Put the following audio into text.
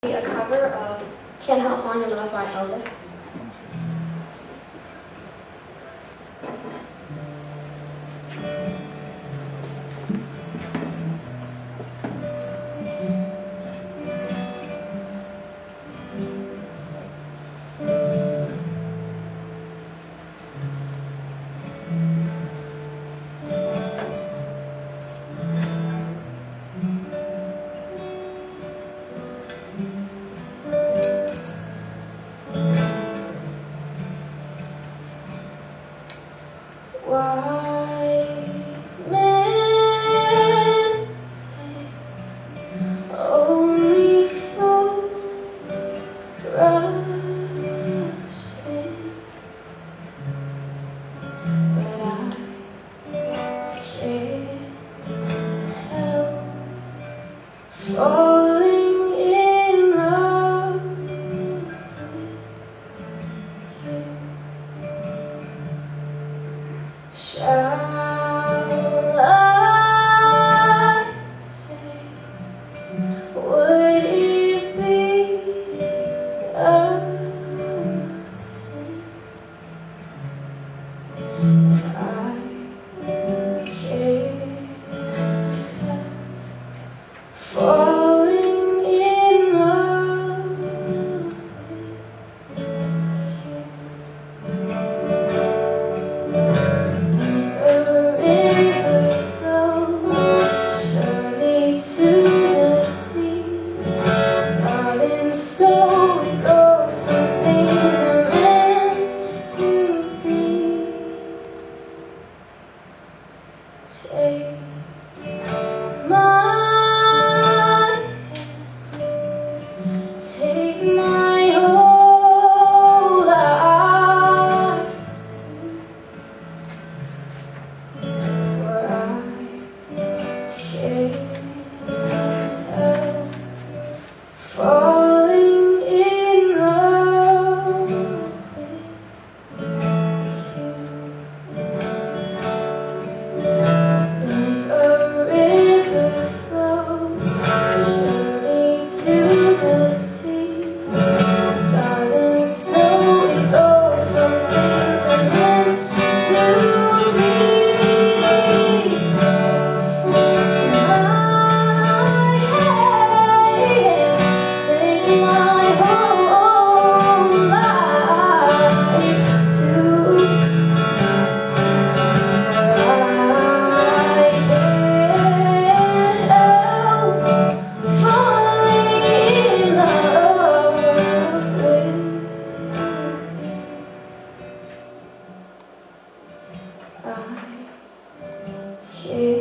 A cover of Can't Help Falling in Love by Elvis. Wise men say only fools rush in, but I can't help falling in love with you. Shall I stay? Would it be a sin if I can't help falling in love with you? To the sea, darling, so it goes. Some things are meant to be. Take my hand, take my whole life too, for I can't falling in love with you. Like a river flows surely to the sea, darling, so it goes. Some things are meant to be. I can't